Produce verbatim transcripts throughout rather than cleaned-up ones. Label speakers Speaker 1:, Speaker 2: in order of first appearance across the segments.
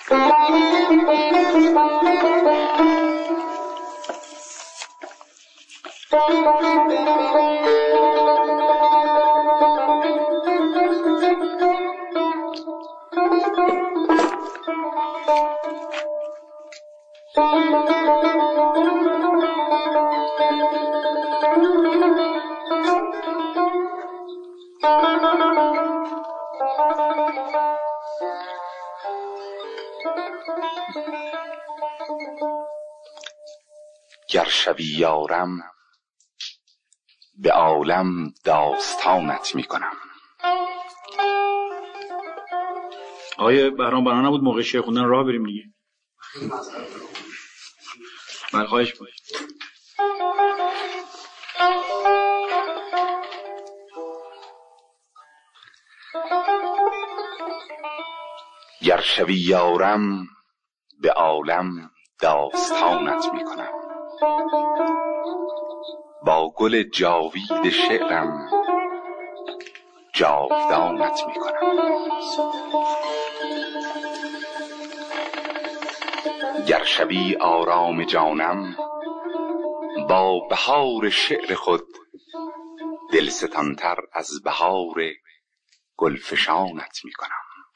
Speaker 1: گر شوی یارم به عالم داستانت میکنم.
Speaker 2: آقای بهرام بنا نبود موقع شعر خوندن راه بریم دیگه. من خواهش باش.
Speaker 1: گر شوی یارم به عالم داستانت میکنم، با گل جاوید شعرم جاودانت میکنم. گر شوی آرام جانم، با بهار شعر خود دلستانتر از بهار گلفشانت میکنم.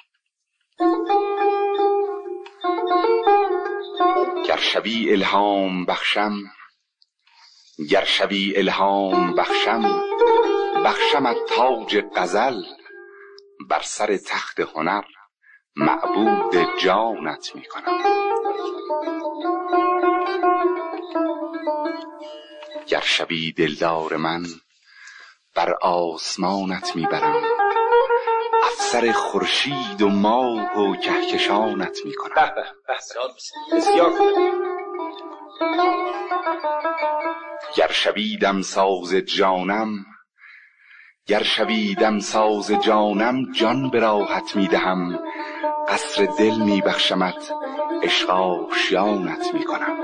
Speaker 1: گر شوی الهام بخشم، گر شوی الهام بخشم، بخشمت تاج غزل، بر سر تخت هنر معبود جانت میکنم. گر شوی دلدار من، بر آسمانت میبرم، افسر خورشید و ماه و کهکشانت میکنم.
Speaker 2: بسیار
Speaker 1: گر شوی دمساز جانم، گر شوی دمساز جانم، جان به راحت میدهم، قصر دل میبخشمت، عشق آشیانت میکنم.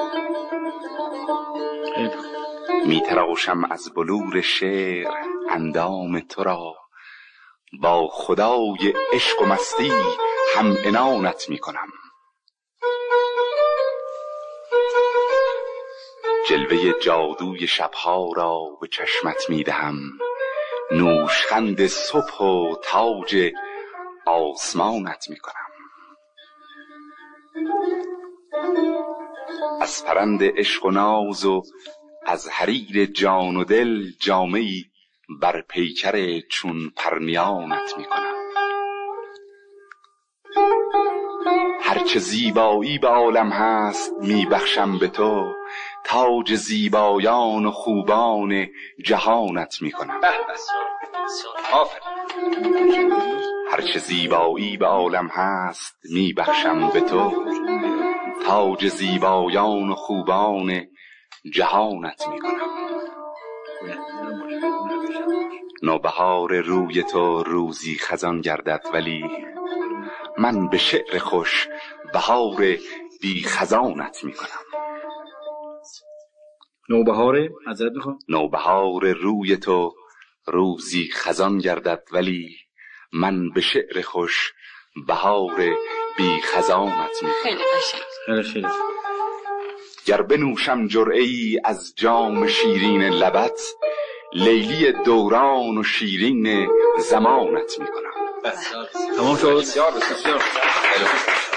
Speaker 1: میتراشم از بلور شعر اندام تو را، با خدای عشق و مستی هم عنانت میکنم. جلوه جادوی شبها را به چشمت میدهم، نوشخند صبح و تاج آسمانت میکنم. از پرند عشق و ناز و از حریر جان و دل، جامه‌ای بر پیکر چون پرنیانت میکنم. هرچه زیبایی به عالم هست میبخشم به تو، تاج زیبایان و خوبان جهانت میکنم. هرچه زیبایی به عالم هست میبخشم به تو، تاج زیبایان و خوبان جهانت میکنم. نوبهار روی تو روزی خزان گردد، ولی من به شعر خوش بهار بی خزانت میکنم.
Speaker 2: نوبهار حضرت میخوام
Speaker 1: نوبهار روی تو روزی خزان گردد، ولی من به شعر خوش بهار بی خزانت میکنم.
Speaker 3: خیلی قشنگ.
Speaker 2: خیلی خیلی.
Speaker 1: گر بنوشم جرعه‌ای از جام شیرین لبت، لیلی دوران و شیرین زمانت میکنم.
Speaker 2: تمام شد. بسیار بسیار.